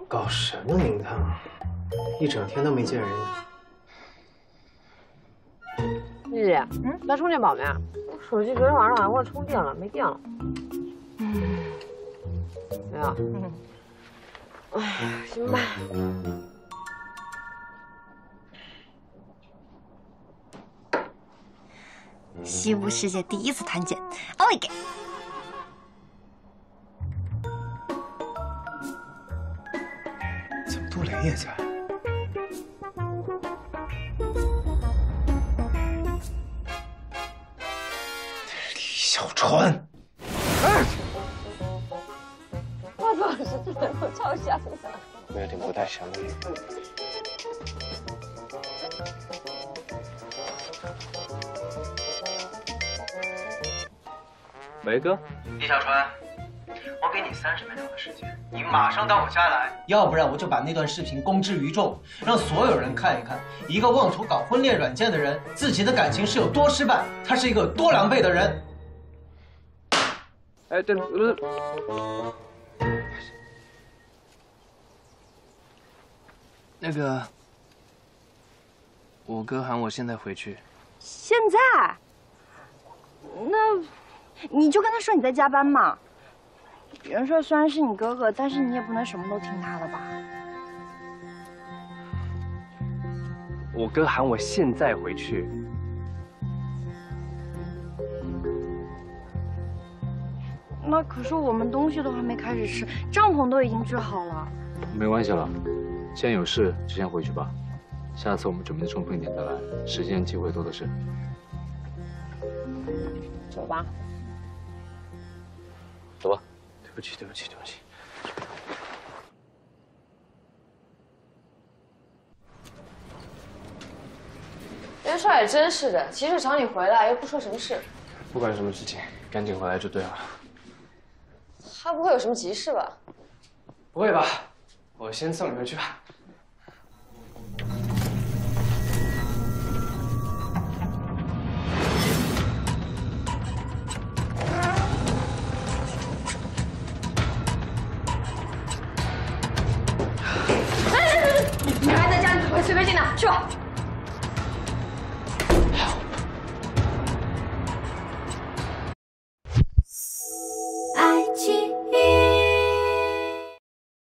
搞什么名堂？一整天都没见人影。 丽丽，来充电宝没？我手机昨天晚上好像忘了充电了，没电了。没有。哎，行吧。 西部世界第一次团建，奥利给！ 怎么杜蕾也在？李小川， 我总是只能够超想的。 我有点不太想你。 喂，哥， 李小川，我给你30秒钟的时间，你马上到我家来，要不然我就把那段视频公之于众，让所有人看一看，一个妄图搞婚恋软件的人，自己的感情是有多失败，他是一个多狼狈的人。 哎，对了，那个，我哥喊我现在回去。 现在？那你就跟他说你在加班嘛。元帅虽然是你哥哥，但是你也不能什么都听他的吧？ 我哥喊我现在回去。 那可是我们东西都还没开始吃，帐篷都已经支好了。 没关系了，既然有事就先回去吧。下次我们准备的充分一点再来，时间机会多的是。 走吧。 走吧。 对不起，对不起，对不起。 元帅也真是的，急着找你回来，又不说什么事。 不管什么事情，赶紧回来就对了。 他不会有什么急事吧？ 不会吧？我先送你回去吧。 你还在家，你会随便进的，去吧。